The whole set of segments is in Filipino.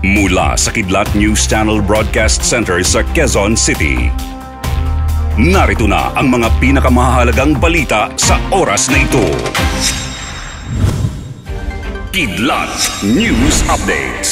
Mula sa Kidlat News Channel Broadcast Center sa Quezon City. Narito na ang mga pinakamahalagang balita sa oras na ito. Kidlat News Updates.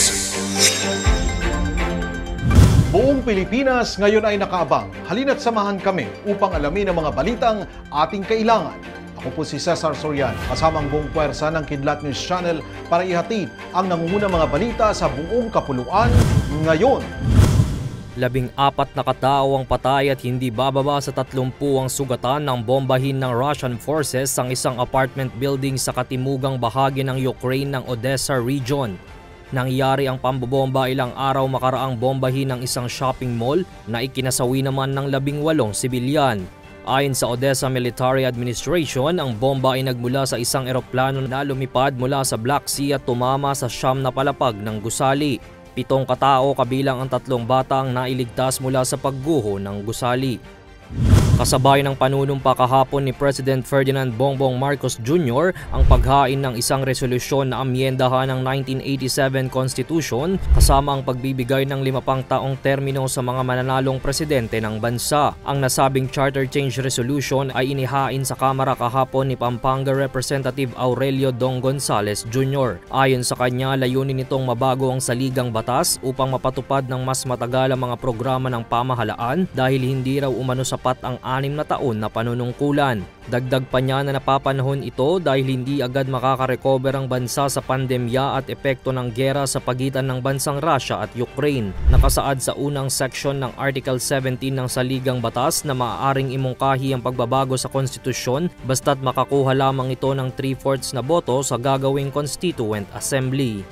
Buong Pilipinas ngayon ay nakaabang. Halina't samahan kami upang alamin ang mga balitang ating kailangan. Ako po si Cesar Soriano, kasama ang buong puwersa ng Kidlat News Channel para ihatid ang nangungunang mga balita sa buong kapuluan ngayon. 14 na katao ang patay at hindi bababa sa 30 ang sugatan ng bombahin ng Russian forces ang isang apartment building sa katimugang bahagi ng Ukraine ng Odessa region. Nangyari ang pambobomba ilang araw makaraang bombahin ng isang shopping mall na ikinasawi naman ng 18 sibilyan. Ayon sa Odessa Military Administration, ang bomba ay nagmula sa isang eroplano na lumipad mula sa Black Sea at tumama sa siyam na palapag ng gusali. 7 katao kabilang ang 3 bata ang nailigtas mula sa pagguho ng gusali. Kasabay ng panunumpa kahapon ni President Ferdinand Bongbong Marcos Jr. ang paghain ng isang resolusyon na amyendahan ng 1987 Constitution kasama ang pagbibigay ng 5 pang taong termino sa mga mananalong presidente ng bansa. Ang nasabing Charter Change Resolution ay inihain sa Kamara kahapon ni Pampanga Representative Aurelio Dong Gonzales Jr. Ayon sa kanya, layunin nitong mabago ang saligang batas upang mapatupad ng mas matagal ang mga programa ng pamahalaan dahil hindi raw umano sapat ang 6 na taon na panunungkulan. Dagdag pa niya na napapanahon ito dahil hindi agad makaka-recover ang bansa sa pandemya at epekto ng giyera sa pagitan ng bansang Russia at Ukraine. Nakasaad sa unang section ng Article 17 ng Saligang Batas na maaaring imungkahi ang pagbabago sa konstitusyon basta't makakuha lamang ito ng 3/4 na boto sa gagawing Constituent Assembly.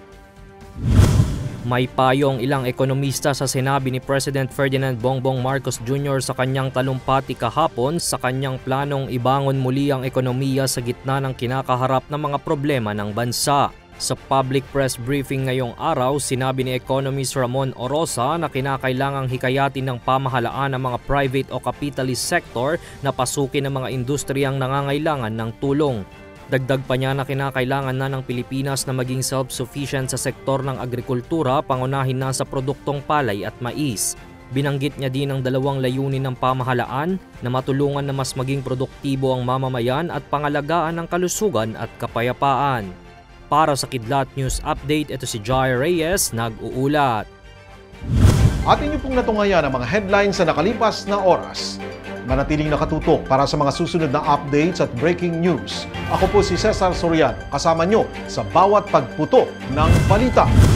May payong ilang ekonomista sa sinabi ni President Ferdinand Bongbong Marcos Jr. sa kanyang talumpati kahapon sa kanyang planong ibangon muli ang ekonomiya sa gitna ng kinakaharap na mga problema ng bansa. Sa public press briefing ngayong araw, sinabi ni Economist Ramon Orosa na kinakailangang hikayatin ng pamahalaan ang mga private o capitalist sector na pasukin ang mga industriyang nangangailangan ng tulong. Dagdag pa niya na kinakailangan na ng Pilipinas na maging self-sufficient sa sektor ng agrikultura, pangunahin na sa produktong palay at mais. Binanggit niya din ang 2 layunin ng pamahalaan na matulungan na mas maging produktibo ang mamamayan at pangalagaan ng kalusugan at kapayapaan. Para sa Kidlat News Update, ito si Jai Reyes, nag-uulat. Atin niyo pong natungayan ang mga headlines sa nakalipas na oras. Manatiling nakatutok para sa mga susunod na updates at breaking news. Ako po si Cesar Soriano, kasama nyo sa bawat pagputo ng balita.